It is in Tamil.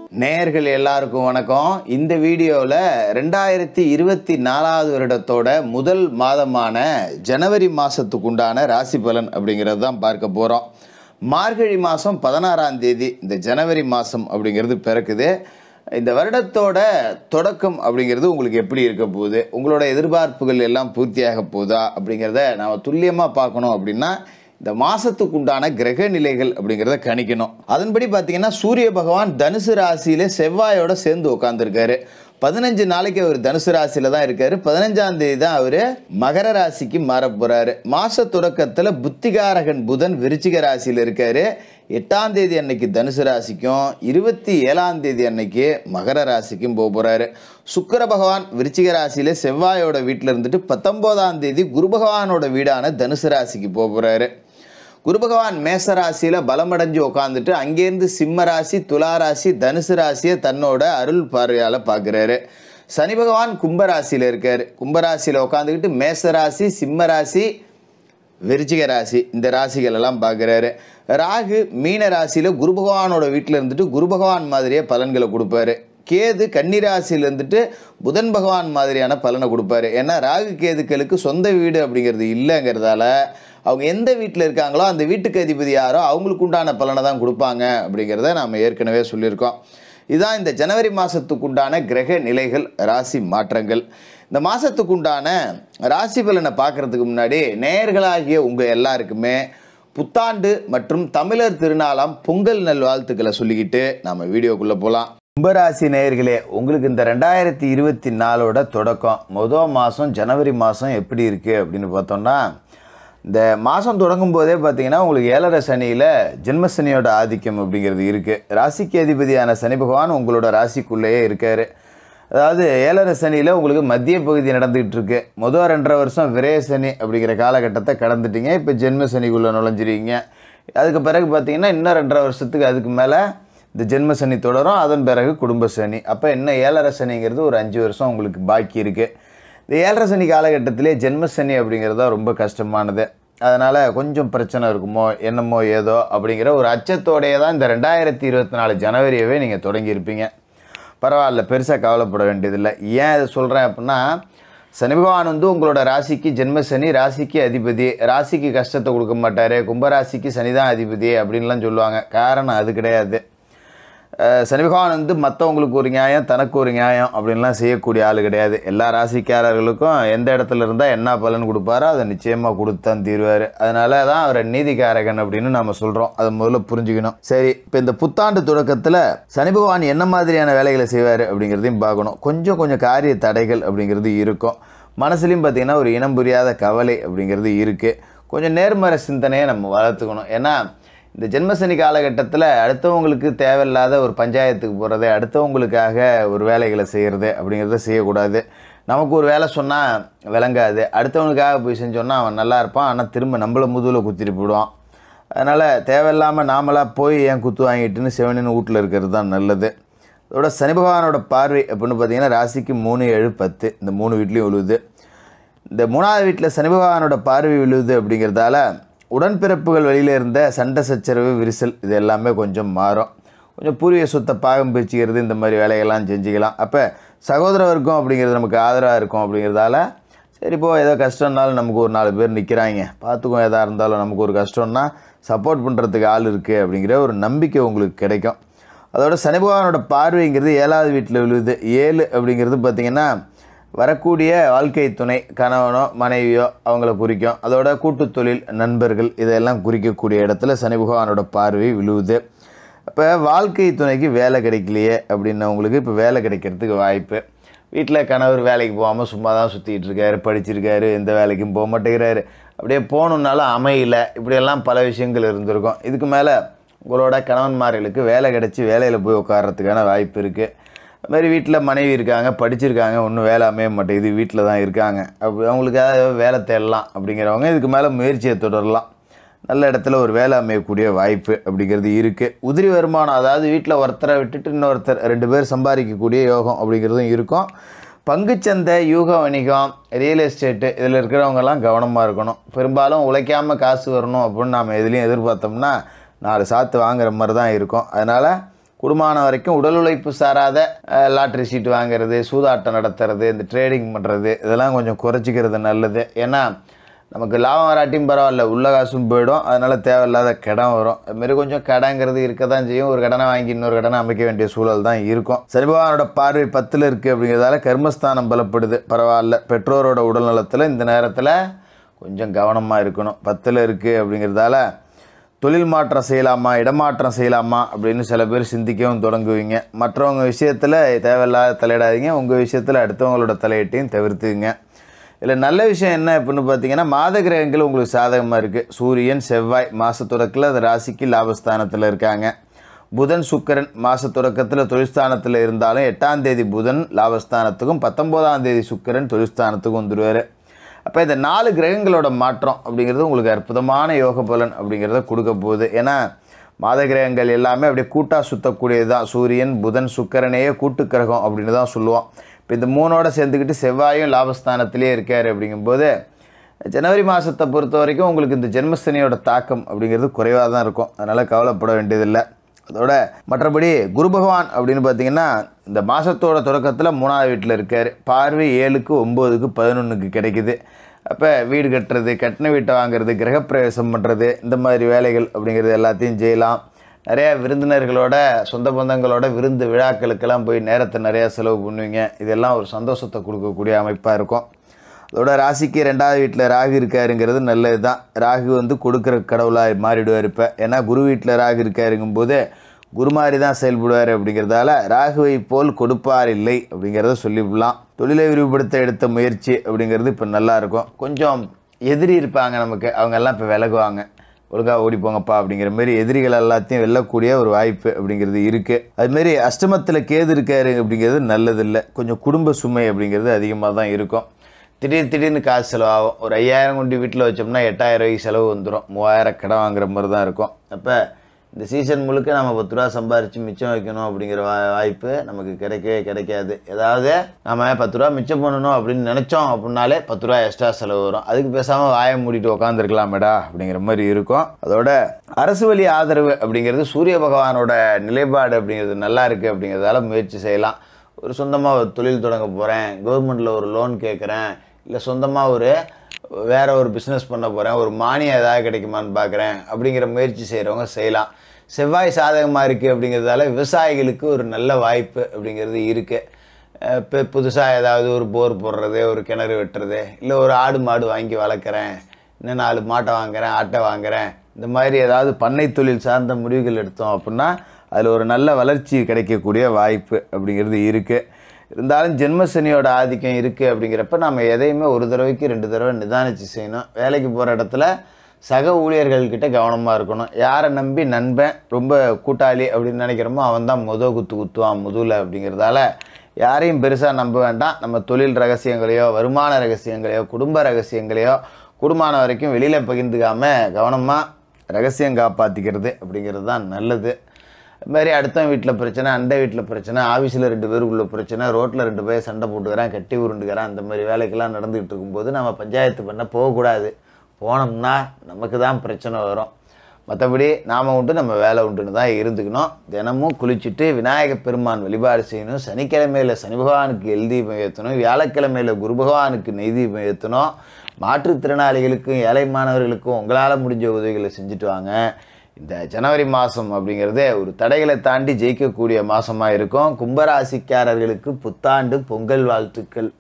நேயர்கள் எல்லாருக்கும் வணக்கம். இந்த வீடியோவில் 2024 வருடத்தோட முதல் மாதமான ஜனவரி மாதத்துக்கு உண்டான ராசி பலன் அப்படிங்கிறது தான் பார்க்க போகிறோம். மார்கழி மாதம் 16ஆம் தேதி இந்த ஜனவரி மாதம் அப்படிங்கிறது பிறக்குது. இந்த வருடத்தோட தொடக்கம் அப்படிங்கிறது உங்களுக்கு எப்படி இருக்க போகுது, உங்களோட எதிர்பார்ப்புகள் எல்லாம் பூர்த்தியாக போகுதா அப்படிங்கிறத நாம் துல்லியமாக பார்க்கணும். அப்படின்னா இந்த மாதத்துக்கு உண்டான கிரக நிலைகள் அப்படிங்கிறத கணிக்கணும். அதன்படி பார்த்தீங்கன்னா சூரிய பகவான் தனுசு ராசியில் செவ்வாயோட சேர்ந்து உட்காந்துருக்காரு. 15 நாளைக்கு அவர் தனுசு ராசியில் தான் இருக்காரு. 15ஆம் தேதி தான் அவர் மகர ராசிக்கு மாற போகிறாரு. மாத தொடக்கத்தில் புத்திகாரகன் புதன் விருச்சிக ராசியில் இருக்காரு. 8ஆம் தேதி அன்னைக்கு தனுசு ராசிக்கும் 27ஆம் தேதி அன்னைக்கு மகர ராசிக்கும் போக போகிறாரு. சுக்கிர பகவான் விருச்சிக ராசியில் செவ்வாயோட வீட்டில் இருந்துட்டு 19ஆம் தேதி குரு பகவானோட வீடான தனுசு ராசிக்கு போக போகிறாரு. குரு பகவான் மேச ராசியில் பலமடைஞ்சு உட்காந்துட்டு அங்கேருந்து சிம்ம ராசி, துலா ராசி, தனுசு ராசியை தன்னோட அருள் பார்வையால் பார்க்குறாரு. சனி பகவான் கும்பராசியில் இருக்கார். கும்பராசியில் உட்காந்துக்கிட்டு மேச ராசி, சிம்ம ராசி, விருச்சிக ராசி இந்த ராசிகள் எல்லாம் பார்க்குறாரு. ராகு மீன ராசியில் குரு பகவானோட வீட்டில் இருந்துட்டு குரு பகவான் மாதிரியே பலன்களை கொடுப்பாரு. கேது கன்னி ராசியில் இருந்துட்டு புதன் பகவான் மாதிரியான பலனை கொடுப்பாரு. ஏன்னா ராகு கேதுக்களுக்கு சொந்த வீடு அப்படிங்கிறது இல்லைங்கிறதால அவங்க எந்த வீட்டில் இருக்காங்களோ அந்த வீட்டுக்கு அதிபதி யாரோ அவங்களுக்கு உண்டான பலனை தான் கொடுப்பாங்க அப்படிங்கிறத நாம் ஏற்கனவே சொல்லியிருக்கோம். இதுதான் இந்த ஜனவரி மாதத்துக்கு உண்டான கிரக நிலைகள், ராசி மாற்றங்கள். இந்த மாதத்துக்கு உண்டான ராசி பலனை பார்க்குறதுக்கு முன்னாடி நேயர்களாகிய உங்கள் எல்லாருக்குமே புத்தாண்டு மற்றும் தமிழர் திருநாளாம் பொங்கல் நல்வாழ்த்துக்களை சொல்லிக்கிட்டு நாம் வீடியோக்குள்ளே போகலாம். கும்பராசி நேயர்களே, உங்களுக்கு இந்த 2024ஓட தொடக்கம் முதல் மாதம் ஜனவரி மாதம் எப்படி இருக்குது அப்படின்னு பார்த்தோம்னா, இந்த மாதம் தொடங்கும் போதே பார்த்தீங்கன்னா உங்களுக்கு 7.5 சனியில் ஜென்மசனியோட ஆதிக்கம் அப்படிங்கிறது இருக்குது. ராசிக்கு அதிபதியான சனி பகவான் உங்களோட ராசிக்குள்ளேயே இருக்கார். அதாவது 7.5 சனியில் உங்களுக்கு மத்திய பகுதி நடந்துகிட்டு இருக்கு. முதல் 2.5 வருஷம் விரய சனி அப்படிங்கிற காலகட்டத்தை கடந்துட்டீங்க. இப்போ ஜென்ம சனிக்குள்ளே நுழைஞ்சிருக்கீங்க. அதுக்கு பிறகு பார்த்தீங்கன்னா இன்னும் 2.5 வருஷத்துக்கு அதுக்கு மேலே இந்த ஜென்ம சனி தொடரும். அதன் பிறகு குடும்ப சனி. அப்போ இன்னும் 7.5 சனிங்கிறது ஒரு 5 வருஷம் உங்களுக்கு பாக்கி இருக்குது. இந்த 7.5 சனி காலகட்டத்திலே ஜென்ம சனி அப்படிங்கிறது தான் ரொம்ப கஷ்டமானது. அதனால் கொஞ்சம் பிரச்சனை இருக்குமோ என்னமோ ஏதோ அப்படிங்கிற ஒரு அச்சத்தோடையே தான் இந்த 2024 ஜனவரியவே நீங்கள் தொடங்கியிருப்பீங்க. பரவாயில்ல, பெருசாக கவலைப்பட வேண்டியதில்லை. ஏன் இதை சொல்கிறேன் அப்படின்னா, சனி பகவான் உங்களோட ராசிக்கு ஜென்ம சனி, ராசிக்கு அதிபதி, ராசிக்கு கஷ்டத்தை கொடுக்க மாட்டார், கும்பராசிக்கு சனி தான் அதிபதி அப்படின்லாம் சொல்லுவாங்க. காரணம் அது கிடையாது. சனி பகவான் மற்றவங்களுக்கு ஒரு நியாயம், தனக்கு ஒரு நியாயம் அப்படின்லாம் செய்யக்கூடிய ஆள் கிடையாது. எல்லா ராசிக்காரர்களுக்கும் எந்த இடத்துல இருந்தால் என்ன பலன் கொடுப்பாரோ அதை நிச்சயமாக கொடுத்தான் தீர்வார். அதனால தான் அவரை நீதிக்காரகன் அப்படின்னு நம்ம சொல்கிறோம். அதை முதல்ல புரிஞ்சுக்கணும். சரி, இப்போ இந்த புத்தாண்டு தொடக்கத்தில் சனி பகவான் என்ன மாதிரியான வேலைகளை செய்வார் அப்படிங்கிறதையும் பார்க்கணும். கொஞ்சம் காரிய தடைகள் அப்படிங்கிறது இருக்கும். மனசுலையும் பார்த்திங்கன்னா ஒரு இனம் புரியாத கவலை அப்படிங்கிறது இருக்குது. கொஞ்சம் நேர்மறை சிந்தனையை நம்ம வளர்த்துக்கணும். ஏன்னா இந்த ஜென்மசனி காலகட்டத்தில் அடுத்தவங்களுக்கு தேவையில்லாத ஒரு பஞ்சாயத்துக்கு போகிறது, அடுத்தவங்களுக்காக ஒரு வேலைகளை செய்கிறது அப்படிங்கிறத செய்யக்கூடாது. நமக்கு ஒரு வேலை சொன்னால் விளங்காது, அடுத்தவனுக்காக போய் செஞ்சோன்னா அவன் நல்லா இருப்பான், ஆனால் திரும்ப நம்மளை முதுகில் குத்திட்டு போயிடுவான். அதனால் தேவையில்லாமல் நாமளாக போய் ஏன் குத்து வாங்கிட்டுன்னு செவனின்னு வீட்டில் இருக்கிறது தான் நல்லது. அதோட சனி பகவானோட பார்வை அப்படின்னு பார்த்தீங்கன்னா ராசிக்கு 3, 7, 10 இந்த 3 வீட்லேயும் விழுவுது. இந்த 3ஆவது வீட்டில் சனி பகவானோட பார்வை விழுவுது அப்படிங்கிறதால உடன்பிறப்புகள் வழியில் இருந்த சண்டை சச்சரவு, விரிசல் இது எல்லாமே கொஞ்சம் மாறும். கொஞ்சம் பூர்வீக சொத்தை பாகம் பிரிச்சுக்கிறது, இந்த மாதிரி வேலைகள்லாம் செஞ்சுக்கலாம். அப்போ சகோதர வர்க்கம் அப்படிங்கிறது நமக்கு ஆதரவாக இருக்கும். அப்படிங்கிறதால சரிப்போ ஏதோ கஷ்டம்னாலும் நமக்கு ஒரு 4 பேர் நிற்கிறாங்க, பார்த்துக்கும். எதாக இருந்தாலும் நமக்கு ஒரு கஷ்டம்னா சப்போர்ட் பண்ணுறதுக்கு ஆள் இருக்குது அப்படிங்கிற ஒரு நம்பிக்கை உங்களுக்கு கிடைக்கும். அதோட சனி பகவானோட பார்வைங்கிறது 7ஆவது வீட்டில் விழுவுது. 7 அப்படிங்கிறது பார்த்திங்கன்னா வரக்கூடிய வாழ்க்கை துணை, கணவனோ மனைவியோ அவங்கள குறிக்கும். அதோட கூட்டு தொழில், நண்பர்கள் இதெல்லாம் குறிக்கக்கூடிய இடத்துல சனி பகவானோட பார்வை விழுவுது. இப்போ வாழ்க்கை துணைக்கு வேலை கிடைக்கலையே அப்படின்னவங்களுக்கு இப்போ வேலை கிடைக்கிறதுக்கு வாய்ப்பு. வீட்டில் கணவர் வேலைக்கு போகாமல் சும்மா தான் சுற்றிக்கிட்டு இருக்காரு, படிச்சிருக்காரு, எந்த வேலைக்கும் போக மாட்டேங்கிறாரு, அப்படியே போகணுன்னாலும் அமையலை, இப்படியெல்லாம் பல விஷயங்கள் இருந்திருக்கும். இதுக்கு மேலே உங்களோட கணவன்மார்களுக்கு வேலை கிடச்சி வேலையில் போய் உட்கார்றதுக்கான வாய்ப்பு இருக்குது. அதுமாதிரி வீட்டில் மனைவி இருக்காங்க, படிச்சிருக்காங்க, ஒன்றும் வேலை அமைய மாட்டேங்குது, வீட்டில் தான் இருக்காங்க, அப்படி அவங்களுக்காக வேலை தேடலாம் அப்படிங்கிறவங்க இதுக்கு மேலே முயற்சியை தொடரலாம். நல்ல இடத்துல ஒரு வேலை அமையக்கூடிய வாய்ப்பு அப்படிங்கிறது இருக்குது. உதிரி வருமானம், அதாவது வீட்டில் ஒருத்தரை விட்டுட்டு இன்னொருத்தர் 2 பேர் சம்பாதிக்கக்கூடிய யோகம் அப்படிங்கிறதும் இருக்கும். பங்குச்சந்தை, யூக வணிகம், ரியல் எஸ்டேட்டு இதில் இருக்கிறவங்கெல்லாம் கவனமாக இருக்கணும். பெரும்பாலும் உழைக்காமல் காசு வரணும் அப்படின்னு நாம் எதுலேயும் எதிர்பார்த்தோம்னா 4 சாத்து வாங்குற மாதிரி தான் இருக்கும். அதனால் குடும்பமான வரைக்கும் உடல் உழைப்பு சாராத லாட்ரி சீட்டு வாங்குறது, சூதாட்டம் நடத்துறது, இந்த ட்ரேடிங் பண்ணுறது இதெல்லாம் கொஞ்சம் குறைச்சிக்கிறது நல்லது. ஏன்னா நமக்கு லாபம் வராட்டியும் பரவாயில்ல, உள்ள காசும் போயிடும். அதனால் தேவையில்லாத கடன் வரும். அதுமாரி கொஞ்சம் கடங்கிறது இருக்க தான் செய்யும். ஒரு கடனை வாங்கி இன்னொரு கடனை அமைக்க வேண்டிய சூழல் தான் இருக்கும். சனி பகவானோட பார்வை 10ல் இருக்குது அப்படிங்கிறதால கர்மஸ்தானம் பலப்படுது, பரவாயில்ல. பெற்றோரோட உடல் நலத்தில் இந்த நேரத்தில் கொஞ்சம் கவனமாக இருக்கணும். 10ல் இருக்குது அப்படிங்கிறதால தொழில் மாற்றம் செய்யலாமா, இடமாற்றம் செய்யலாமா அப்படின்னு சில பேர் சிந்திக்கவும் தொடங்குவீங்க. மற்றவங்க விஷயத்தில் தேவையில்லாத தலையிடாதீங்க. உங்கள் விஷயத்தில் அடுத்தவங்களோட தலையிட்டையும் தவிர்த்துங்க. இதில் நல்ல விஷயம் என்ன அப்படின்னு பார்த்தீங்கன்னா, மாத கிரகங்கள் உங்களுக்கு சாதகமாக இருக்குது. சூரியன், செவ்வாய் மாத தொடக்கத்தில் அது ராசிக்கு லாபஸ்தானத்தில் இருக்காங்க. புதன், சுக்கிரன் மாத தொடக்கத்தில் தொழில்ஸ்தானத்தில் இருந்தாலும் 8ஆம் தேதி புதன் லாபஸ்தானத்துக்கும் 19ஆம் தேதி சுக்கிரன் தொழில்ஸ்தானத்துக்கும் வந்துடுவார். அப்போ இந்த 4 கிரகங்களோட மாற்றம் அப்படிங்கிறது உங்களுக்கு அற்புதமான யோக பலன் அப்படிங்கிறத கொடுக்க போகுது. ஏன்னா மாத கிரகங்கள் எல்லாமே அப்படியே கூட்டாக சுற்றக்கூடியது தான். சூரியன், புதன், சுக்கிரனையே கூட்டு கிரகம் அப்படின்னு தான் சொல்லுவோம். இப்போ இந்த 3ஓட சேர்ந்துக்கிட்டு செவ்வாயும் லாபஸ்தானத்திலே இருக்கார். அப்படிங்கும்போது ஜனவரி மாதத்தை பொறுத்த வரைக்கும் உங்களுக்கு இந்த ஜென்மசனியோட தாக்கம் அப்படிங்கிறது குறைவாக தான் இருக்கும். அதனால் கவலைப்பட வேண்டியதில்லை. அதோட மற்றபடி குரு பகவான் அப்படின்னு பார்த்தீங்கன்னா இந்த மாதத்தோட தொடக்கத்தில் 3ஆவது வீட்டில் இருக்கார். பார்வை 7க்கு 9க்கு 11க்கு கிடைக்குது. அப்போ வீடு கட்டுறது, கட்டின வீட்டை வாங்குறது, கிரகப்பிரவேசம் பண்ணுறது, இந்த மாதிரி வேலைகள் அப்படிங்கிறது எல்லாத்தையும் செய்யலாம். நிறையா விருந்தினர்களோட, சொந்த பந்தங்களோட விருந்து விழாக்களுக்கெல்லாம் போய் நேரத்தை நிறையா செலவு பண்ணுவீங்க. இதெல்லாம் ஒரு சந்தோஷத்தை கொடுக்கக்கூடிய அமைப்பாக இருக்கும். அதோட ராசிக்கு 2ஆவது வீட்டில் ராகு இருக்காருங்கிறது நல்லது தான். ராகு வந்து கொடுக்குற கடவுளாக மாறிடுவார். இப்போ ஏன்னா குரு வீட்டில் ராகு இருக்காருங்கும்போது குரு மாதிரி தான் செயல்படுவார். அப்படிங்கிறதால ராகுவை போல் கொடுப்பார் இல்லை அப்படிங்கிறத சொல்லிவிடலாம். தொழிலை விரிவுபடுத்த எடுத்த முயற்சி அப்படிங்கிறது இப்போ நல்லாயிருக்கும். கொஞ்சம் எதிரி இருப்பாங்க நமக்கு, அவங்கெல்லாம் இப்போ விலகுவாங்க. ஒழுங்காக ஓடிப்போங்கப்பா அப்படிங்கிற மாதிரி எதிரிகள் எல்லாத்தையும் வெல்லக்கூடிய ஒரு வாய்ப்பு அப்படிங்கிறது இருக்குது. அதுமாரி அஷ்டமத்தில் கேது இருக்காரு அப்படிங்கிறது நல்லதில்லை. கொஞ்சம் குடும்ப சுமை அப்படிங்கிறது அதிகமாக தான் இருக்கும். திடீர்னு காசு செலவாகும். ஒரு 5000 கொண்டு வீட்டில் வச்சோம்னா 8000 ரூபாய்க்கு செலவு வந்துடும். 3000 கடன் வாங்குற மாதிரி தான் இருக்கும். அப்போ இந்த சீசன் முழுக்க நம்ம 10 ரூபா சம்பாரித்து மிச்சம் வைக்கணும் அப்படிங்கிற வாய்ப்பு நமக்கு கிடைக்கவே கிடைக்காது. ஏதாவது நம்ம 10 ரூபா மிச்சம் பண்ணணும் அப்படின்னு நினச்சோம் அப்படின்னாலே 10 ரூபா எக்ஸ்ட்ரா செலவு வரும். அதுக்கு பேசாமல் வாயை மூடிட்டு உட்காந்துருக்கலாமேடா அப்படிங்கிற மாதிரி இருக்கும். அதோட அரசு வழி ஆதரவு அப்படிங்கிறது சூரிய பகவானோட நிலைப்பாடு அப்படிங்கிறது நல்லா இருக்குது. அப்படிங்கிறதால முயற்சி செய்யலாம். ஒரு சொந்தமாக ஒரு தொழில் தொடங்க போகிறேன், கவர்மெண்ட்டில் ஒரு லோன் கேட்குறேன், இல்லை சொந்தமாக வேறு ஒரு பிஸ்னஸ் பண்ண போகிறேன், ஒரு மானியம் ஏதாவது கிடைக்குமான்னு பார்க்குறேன் அப்படிங்கிற முயற்சி செய்கிறவங்க செய்யலாம். செவ்வாய் சாதகமாக இருக்குது அப்படிங்கிறதால விவசாயிகளுக்கு ஒரு நல்ல வாய்ப்பு அப்படிங்கிறது இருக்குது. இப்போ புதுசாக ஏதாவது ஒரு போர் போடுறது, ஒரு கிணறு வெட்டுறது, இல்லை ஒரு ஆடு மாடு வாங்கி வளர்க்குறேன், இன்னும் 4 மாட்டை வாங்குகிறேன், ஆட்டை வாங்குகிறேன், இந்த மாதிரி ஏதாவது பண்ணை தொழில் சார்ந்த முடிவுகள் எடுத்தோம் அப்படின்னா அதில் ஒரு நல்ல வளர்ச்சி கிடைக்கக்கூடிய வாய்ப்பு அப்படிங்கிறது இருக்குது. இருந்தாலும் ஜென்மசனியோட ஆதிக்கம் இருக்குது. அப்படிங்கிறப்ப நம்ம எதையுமே ஒரு தடவைக்கு 2 தடவை நிதானித்து செய்யணும். வேலைக்கு போகிற இடத்துல சக ஊழியர்கள்கிட்ட கவனமாக இருக்கணும். யாரை நம்பி நண்பன், ரொம்ப கூட்டாளி அப்படின்னு நினைக்கிறோமோ அவன் தான் குத்துவான் முதுகில். அப்படிங்கிறதால யாரையும் பெருசாக நம்ப வேண்டாம். நம்ம தொழில் ரகசியங்களையோ, வருமான ரகசியங்களையோ, குடும்ப ரகசியங்களையோ கூடுமான வரைக்கும் வெளியில் பகிர்ந்துக்காமல் கவனமாக ரகசியம் காப்பாற்றிக்கிறது அப்படிங்கிறது தான் நல்லது. இது மாதிரி அடுத்த வீட்டில் பிரச்சனை, அண்டை வீட்டில் பிரச்சனை, ஆஃபீஸில் 2 பேருக்குள்ள பிரச்சனை, ரோட்டில் 2 பேர் சண்டை போட்டுக்கிறேன், கட்டி உருண்டுக்கிறேன், அந்த மாதிரி வேலைக்கெல்லாம் நடந்துகிட்டு இருக்கும்போது நம்ம பஞ்சாயத்து பண்ண போகக்கூடாது. போனோம்னா நமக்கு தான் பிரச்சனை வரும். மற்றபடி நாம் உண்டு, நம்ம வேலை உண்டுன்னு தான் இருந்துக்கணும். தினமும் குளிச்சுட்டு விநாயகப் பெருமான் வழிபாடு செய்யணும். சனிக்கிழமையில் சனி பகவானுக்கு எல் தீபம் ஏற்றணும். வியாழக்கிழமையில் குரு பகவானுக்கு நெய் தீபம் ஏற்றணும். மாற்றுத்திறனாளிகளுக்கும் ஏழை மாணவர்களுக்கும் உங்களால் முடிஞ்ச உதவிகளை செஞ்சுட்டு வாங்க. இந்த ஜனவரி மாதம் அப்படிங்கிறது ஒரு தடைகளை தாண்டி ஜெயிக்கக்கூடிய மாதமாக இருக்கும். கும்பராசிக்காரர்களுக்கு புத்தாண்டு பொங்கல் வாழ்த்துக்கள்.